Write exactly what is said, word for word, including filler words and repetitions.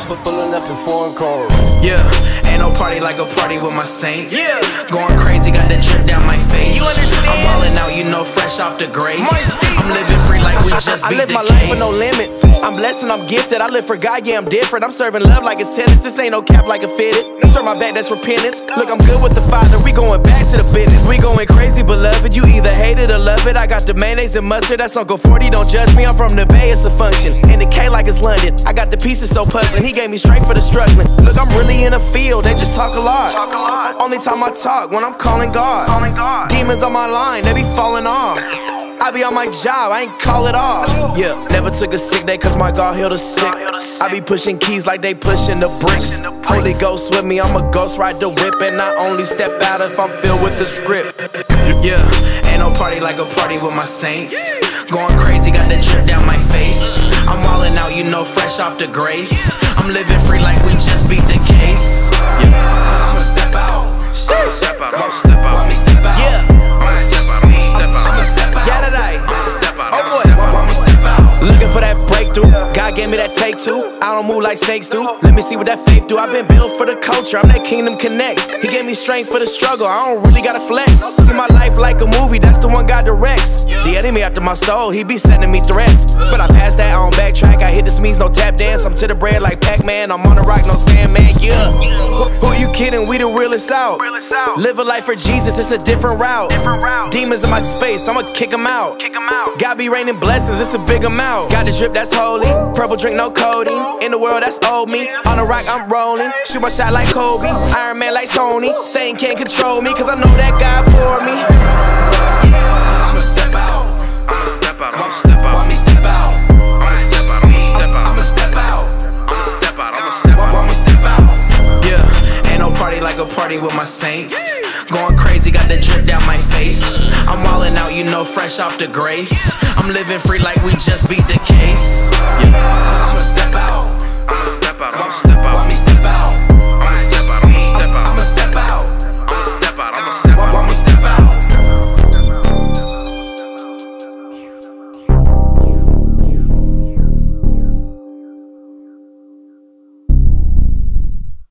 but pulling up in foreign cars. Yeah, ain't no party like a party with my saints. Yeah, going crazy, got that drip down my face. You understand? I'm ballin' out, you know, fresh off the grace. I'm living free like we just beat the case. I live my life with no limits. I'm blessed and I'm gifted. I live for God, yeah, I'm different. I'm serving love like it's tennis. This ain't no cap like a fitted. Turn my back, that's repentance. Look, I'm good with the Father. We going back to the business. We going crazy, beloved. You either hate it or love it. I got the mayonnaise and mustard. That's Uncle forty. Don't judge me. I'm from the Bay. It's a function. In the K like it's London. I got the pieces so puzzling. He gave me strength for the struggling. Look, I'm really in the field. They just talk a lot. Talk a lot. Only time I talk when I'm calling God. Calling God. Demons on my line. They be falling off. I be on my job, I ain't call it off. Yeah, never took a sick day cause my God healed the sick. I be pushing keys like they pushing the bricks. Holy Ghost with me, I'm a ghost, ride the whip. And I only step out if I'm filled with the script. Yeah, ain't no party like a party with my saints. Going crazy, got that drip down my face. I'm wildin' out, you know, fresh off the grace. I'm living free like we just beat the case. Yeah, I'ma step out. I'ma step out, I'ma step out. Want me step out? Yeah, I'ma step out, I'ma step out. I'ma step out. Yeah, today. I'ma step out, I'ma step out. Want me step out? Looking for that breakthrough. God gave me that take two. I don't move like snakes do. Let me see what that faith do. I've been built for the culture. I'm that Kingdom Connect. He gave me strength for the struggle. I don't really gotta flex. See my life like a movie. That's the one God directs. The enemy after my soul. He be sending me threats. But I pass that on backtrack. I hit the smees, no tap dance. I'm to the bread like Pac-Man. I'm on the rock, no Sandman. Yeah. Who you kidding? We the realest out. Live a life for Jesus. It's a different route. Demons in my space. I'ma kick them out. God be raining blessings. It's a big amount. Got the drip that's holy. Purple drink, no codeine. In the world that's old me. On the rock, I'm rolling. Shoot my shot like Kobe. Iron Man like Tony. Satan can't control me, cause I know that God for me. Yeah, I'ma step out. I'ma step out. I'ma step out. Want me step out? I'ma step out. I'ma step out. I'ma step out. I'ma step out. I'ma step out. Want me step out? Yeah, ain't no party like a party with my saints. Going crazy, got the drip down my face. I'm wildin' out, you know, fresh off the grace. I'm living free like we just beat the case. Yeah, I'ma step out. I'ma step out. I'ma step out.